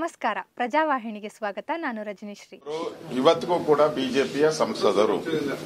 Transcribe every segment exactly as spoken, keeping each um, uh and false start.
ನಮಸ್ಕಾರ, ಪ್ರಜಾವಾಹಿನಿಗೆ ಸ್ವಾಗತ. ನಾನು ರಜನಿಶ್ರೀ. ಇವತ್ತಿಗೂ ಕೂಡ ಬಿಜೆಪಿಯ ಸಂಸದರು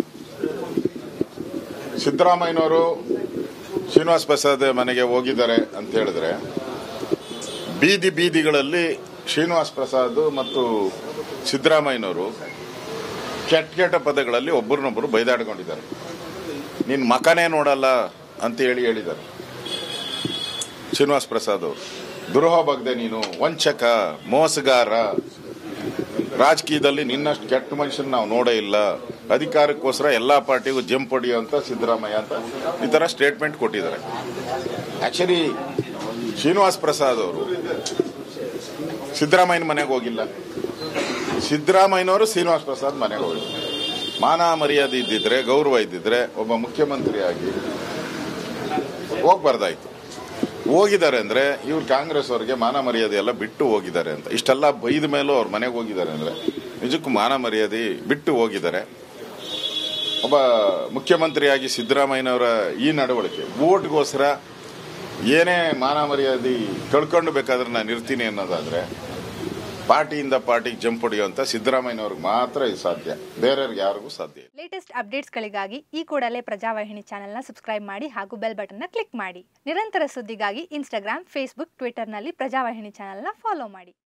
ಸಿದ್ದರಾಮಯ್ಯನವರು ಶ್ರೀನಿವಾಸ್ ಪ್ರಸಾದ್ ಮನೆಗೆ ಹೋಗಿದ್ದಾರೆ ಅಂತ ಹೇಳಿದ್ರೆ, ಬೀದಿ ಬೀದಿಗಳಲ್ಲಿ ಶ್ರೀನಿವಾಸ್ ಪ್ರಸಾದ್ ಮತ್ತು ಸಿದ್ದರಾಮಯ್ಯನವರು ಕೆಟ್ಟ ಕೆಟ್ಟ ಪದಗಳಲ್ಲಿ ಒಬ್ಬರನ್ನೊಬ್ಬರು ಬೈದಾಡಿಕೊಂಡಿದ್ದಾರೆ. ನಿನ್ನ ಮಕನೇ ನೋಡಲ್ಲ ಅಂತ ಹೇಳಿ ಹೇಳಿದ್ದಾರೆ ಶ್ರೀನಿವಾಸ್ ಪ್ರಸಾದ್ ಅವರು. ದುರೋಹ ಬಗ್ದೆ, ನೀನು ವಂಚಕ, ಮೋಸಗಾರ, ರಾಜಕೀಯದಲ್ಲಿ ನಿನ್ನಷ್ಟು ಕೆಟ್ಟ ಮನುಷ್ಯನ ನಾವು ನೋಡೇ ಇಲ್ಲ, ಅಧಿಕಾರಕ್ಕೋಸ್ಕರ ಎಲ್ಲಾ ಪಾರ್ಟಿಗೂ ಜಂಪ್ ಹೊಡಿಯುವಂತ ಸಿದ್ದರಾಮಯ್ಯ ಅಂತ ಈ ತರ ಸ್ಟೇಟ್ಮೆಂಟ್ ಕೊಟ್ಟಿದ್ದಾರೆ. ಆಕ್ಚುಲಿ ಶ್ರೀನಿವಾಸ್ ಪ್ರಸಾದ್ ಅವರು ಸಿದ್ದರಾಮಯ್ಯನ ಮನೆಗೆ ಹೋಗಿಲ್ಲ, ಸಿದ್ದರಾಮಯ್ಯನವರು ಶ್ರೀನಿವಾಸ್ ಪ್ರಸಾದ್ ಮನೆಗೆ ಹೋಗಿಲ್ಲ. ಮಾನ ಮರ್ಯಾದೆ ಇದ್ದಿದ್ರೆ, ಗೌರವ ಇದ್ದಿದ್ರೆ ಒಬ್ಬ ಮುಖ್ಯಮಂತ್ರಿಯಾಗಿ ಹೋಗ್ಬಾರ್ದಾಯ್ತು. ಹೋಗಿದ್ದಾರೆ ಅಂದ್ರೆ ಇವ್ರು ಕಾಂಗ್ರೆಸ್ ಅವರಿಗೆ ಮಾನ ಮರ್ಯಾದೆ ಎಲ್ಲ ಬಿಟ್ಟು ಹೋಗಿದ್ದಾರೆ ಅಂತ. ಇಷ್ಟೆಲ್ಲ ಬೈದ ಮೇಲೂ ಅವ್ರ ಮನೆಗೆ ಹೋಗಿದ್ದಾರೆ ಅಂದ್ರೆ ನಿಜಕ್ಕೂ ಮಾನ ಮರ್ಯಾದೆ ಬಿಟ್ಟು ಹೋಗಿದ್ದಾರೆ. ಒಬ್ಬ ಮುಖ್ಯಮಂತ್ರಿಯಾಗಿ ಸಿದ್ದರಾಮಯ್ಯನವರ ಈ ನಡವಳಿಕೆ ವೋಟ್ಗೋಸ್ಕರ ಏನೇ ಮಾನ ಮರ್ಯಾದೆ ಕಳ್ಕೊಂಡು ಬೇಕಾದ್ರೆ ನಾನು ಇರ್ತೀನಿ ಅನ್ನೋದಾದ್ರೆ ಪಾರ್ಟಿಯಿಂದ ಪಾರ್ಟಿಗೆ ಜಂಪ್ ಹೊಡೆಯುವಂತ ಸಿದ್ದರಾಮಯ್ಯನವ್ರಿಗೆ ಮಾತ್ರ ಇದು ಸಾಧ್ಯ, ಬೇರೆಯವ್ರಿಗೆ ಯಾರಿಗೂ ಸಾಧ್ಯ ಇಲ್ಲ. ಲೇಟೆಸ್ಟ್ ಅಪ್ಡೇಟ್ಸ್ಗಳಿಗಾಗಿ ಈ ಕೂಡಲೇ ಪ್ರಜಾವಾಹಿನಿ ಚಾನೆಲ್ನ ಸಬ್ಸ್ಕ್ರೈಬ್ ಮಾಡಿ ಹಾಗೂ ಬೆಲ್ ಬಟನ್ನ ಕ್ಲಿಕ್ ಮಾಡಿ. ನಿರಂತರ ಸುದ್ದಿಗಾಗಿ ಇನ್ಸ್ಟಾಗ್ರಾಮ್, ಫೇಸ್ಬುಕ್, ಟ್ವಿಟರ್ನಲ್ಲಿ ಪ್ರಜಾವಾಹಿನಿ ಚಾನೆಲ್ನ ಫಾಲೋ ಮಾಡಿ.